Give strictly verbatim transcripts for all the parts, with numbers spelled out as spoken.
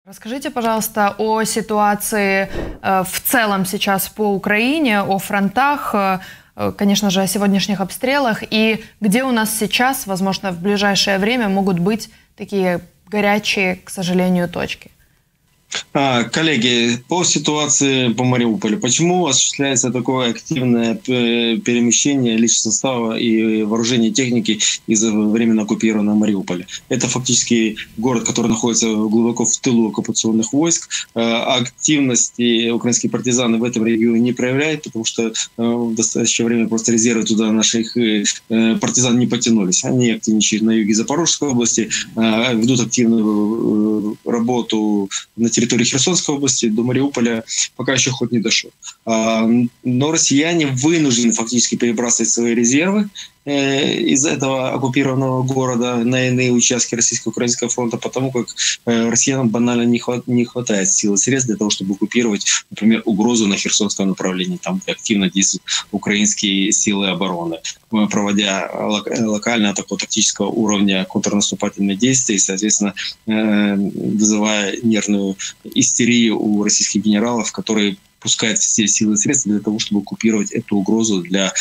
Расскажите, пожалуйста, о ситуации э, в целом сейчас по Украине, о фронтах, э, конечно же, о сегодняшних обстрелах и где у нас сейчас, возможно, в ближайшее время могут быть такие горячие, к сожалению, точки. А, коллеги, по ситуации по Мариуполю, почему осуществляется такое активное перемещение личного состава и вооружения техники из временно оккупированного Мариуполя? Это фактически город, который находится глубоко в тылу оккупационных войск. Активности украинские партизаны в этом регионе не проявляют, потому что в настоящее время просто резервы туда наших партизан не потянулись. Они активничают на юге Запорожской области, ведут активную работу на территории территории Херсонской области, до Мариуполя пока еще ход не дошел. Но россияне вынуждены фактически перебрасывать свои резервы из этого оккупированного города на иные участки Российско-Украинского фронта, потому как россиянам банально не хватает сил и средств для того, чтобы оккупировать, например, угрозу на Херсонском направлении, там, где активно действуют украинские силы обороны, проводя локально такого тактического уровня контрнаступательные действия и, соответственно, вызывая нервную истерию у российских генералов, которые пускает все силы и средства для того, чтобы оккупировать эту угрозу для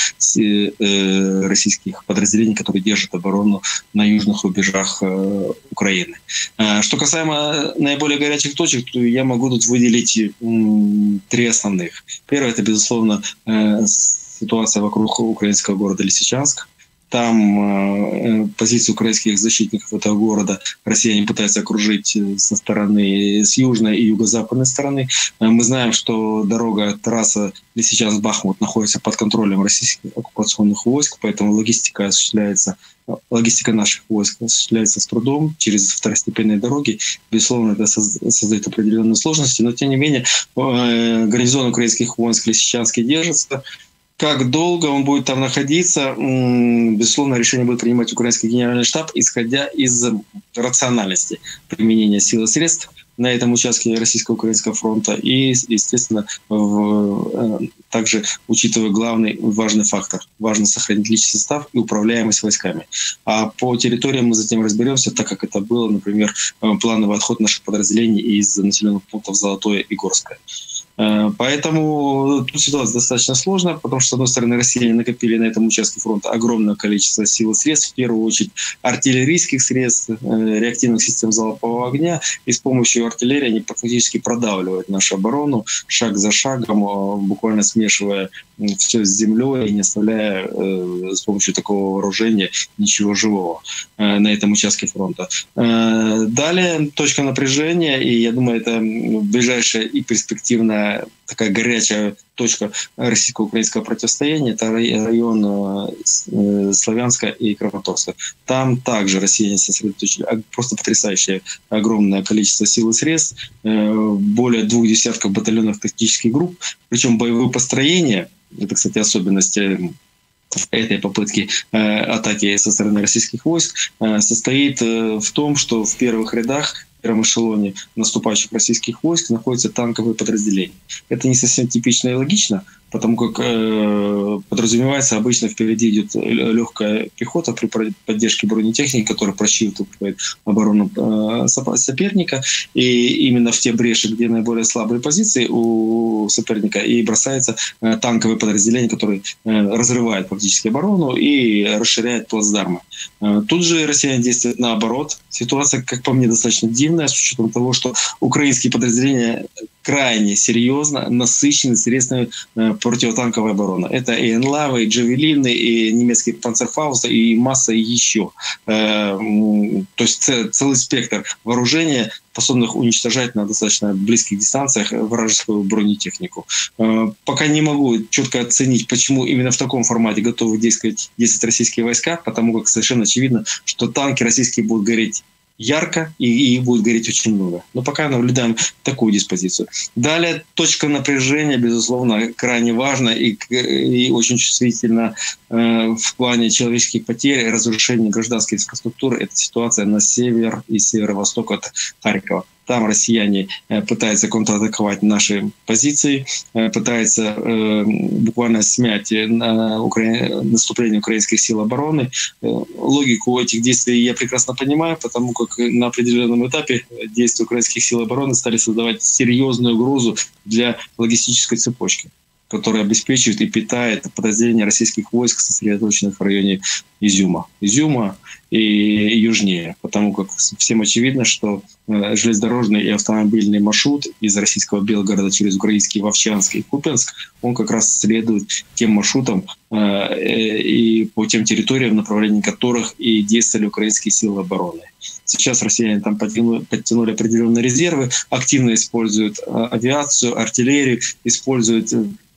э, российских подразделений, которые держат оборону на южных рубежах э, Украины. Э, что касаемо наиболее горячих точек, то я могу тут выделить м, три основных. Первое — это, безусловно, э, ситуация вокруг украинского города Лисичанск. Там э, позиции украинских защитников этого города россияне пытаются окружить со стороны, с южной и юго-западной стороны. Э, мы знаем, что дорога, трасса Лисичанск-Бахмут находится под контролем российских оккупационных войск, поэтому логистика осуществляется, логистика наших войск осуществляется с трудом через второстепенные дороги. Безусловно, это создает определенные сложности, но тем не менее э, гарнизон украинских войск в Лисичанске держится. Как долго он будет там находиться, безусловно, решение будет принимать украинский генеральный штаб, исходя из рациональности применения сил и средств на этом участке Российско-Украинского фронта и, естественно, в, также учитывая главный важный фактор — важно сохранить личный состав и управляемость войсками. А по территориям мы затем разберемся, так как это было, например, плановый отход наших подразделений из населенных пунктов Золотое и Горское. Поэтому тут ситуация достаточно сложная, потому что, с одной стороны, россияне накопили на этом участке фронта огромное количество сил и средств, в первую очередь артиллерийских средств, реактивных систем залпового огня, и с помощью артиллерии они фактически продавливают нашу оборону шаг за шагом, буквально смешивая все с землей и не оставляя э, с помощью такого вооружения ничего живого э, на этом участке фронта. Э, далее точка напряжения, и я думаю, это ближайшая и перспективная такая горячая точка российско-украинского противостояния — это район э, Славянска и Краматорска. Там также россияне сосредоточили просто потрясающее огромное количество сил и средств, э, более двух десятков батальонных тактических групп, причем боевое построение — это, кстати, особенность этой попытки э, атаки со стороны российских войск, э, состоит э, в том, что в первых рядах, в первом эшелоне наступающих российских войск находятся танковые подразделения. Это не совсем типично и логично, потому как э, подразумевается, обычно впереди идет легкая пехота при поддержке бронетехники, которая просчитывает оборону э, соперника, и именно в те бреши, где наиболее слабые позиции у соперника, и бросается э, танковые подразделения, которые э, разрывают фактически оборону и расширяют плацдармы. Э, тут же россияне действуют наоборот. Ситуация, как по мне, достаточно дивная, с учетом того, что украинские подразделения крайне серьезно насыщены средствами э, противотанковой обороны. Это и энлавы, и джавелины, и немецкие панцерфаусты, и масса еще. Э, то есть целый спектр вооружения, способных уничтожать на достаточно близких дистанциях вражескую бронетехнику. Э, пока не могу четко оценить, почему именно в таком формате готовы действовать, действовать российские войска, потому как совершенно очевидно, что танки российские будут гореть ярко, и их будет гореть очень много. Но пока наблюдаем такую диспозицию. Далее точка напряжения, безусловно, крайне важна и, и очень чувствительна э, в плане человеческих потерь и разрушения гражданской инфраструктуры. Это ситуация на север и северо-восток от Харькова. Там россияне пытаются контратаковать наши позиции, пытаются буквально смять наступление украинских сил обороны. Логику этих действий я прекрасно понимаю, потому как на определенном этапе действия украинских сил обороны стали создавать серьезную угрозу для логистической цепочки, которая обеспечивает и питает подразделения российских войск, сосредоточенных в районе Изюма. Изюма и южнее, потому как всем очевидно, что железнодорожный и автомобильный маршрут из российского Белгорода через украинский Вовчанск и Купянск, он как раз следует тем маршрутам и по тем территориям, в направлении которых и действовали украинские силы обороны. Сейчас россияне там подтянули, подтянули определенные резервы, активно используют авиацию, артиллерию, используют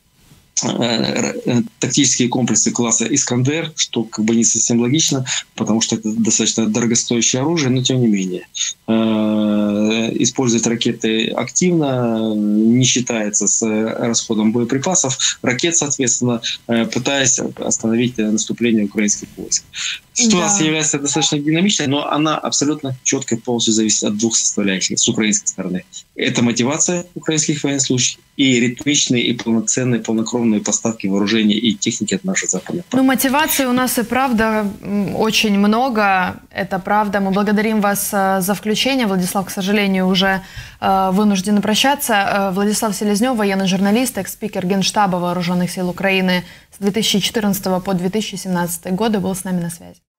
тактические комплексы класса «Искандер», что как бы не совсем логично, потому что это достаточно дорогостоящее оружие, но тем не менее. Используют ракеты активно, не считается с расходом боеприпасов, ракет, соответственно, пытаясь остановить наступление украинских войск. Ситуация да. является достаточно динамичной, но она абсолютно четко и полностью зависит от двух составляющих с украинской стороны. Это мотивация украинских военнослужащих и ритмичные и полноценные, полнокровные поставки вооружений и техники от наших западных партнеров. Ну, мотивации у нас и правда очень много. Это правда. Мы благодарим вас за включение. Владислав, к сожалению, уже вынуждены прощаться. Владислав Селезнев, военный журналист, экс-спикер Генштаба Вооруженных сил Украины с две тысячи четырнадцатого по две тысячи семнадцатый годы, был с нами на связи.